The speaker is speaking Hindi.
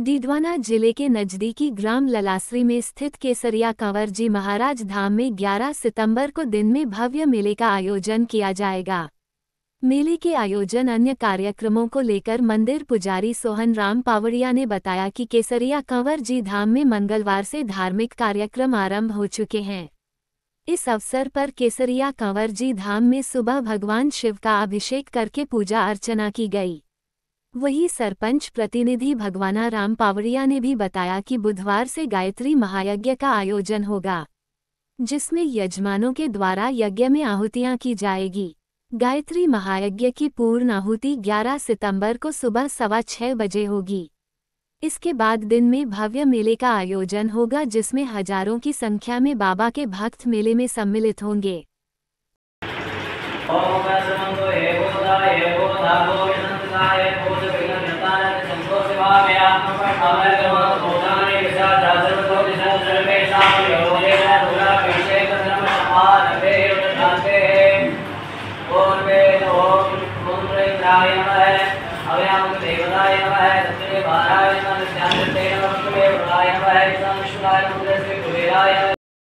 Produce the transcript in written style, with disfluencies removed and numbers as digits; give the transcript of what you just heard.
डीडवाना जिले के नजदीकी ग्राम ललासरी में स्थित केसरिया कंवर जी महाराज धाम में 11 सितंबर को दिन में भव्य मेले का आयोजन किया जाएगा। मेले के आयोजन अन्य कार्यक्रमों को लेकर मंदिर पुजारी सोहन राम पावड़िया ने बताया कि केसरिया कंवर जी धाम में मंगलवार से धार्मिक कार्यक्रम आरंभ हो चुके हैं। इस अवसर पर केसरिया कंवर जी धाम में सुबह भगवान शिव का अभिषेक करके पूजा अर्चना की गई। वहीं सरपंच प्रतिनिधि भगवाना राम पावड़िया ने भी बताया कि बुधवार से गायत्री महायज्ञ का आयोजन होगा, जिसमें यजमानों के द्वारा यज्ञ में आहुतियां की जाएगी। गायत्री महायज्ञ की पूर्ण आहुति 11 सितंबर को सुबह 6:15 बजे होगी। इसके बाद दिन में भव्य मेले का आयोजन होगा, जिसमें हजारों की संख्या में बाबा के भक्त मेले में सम्मिलित होंगे। देवताय नमः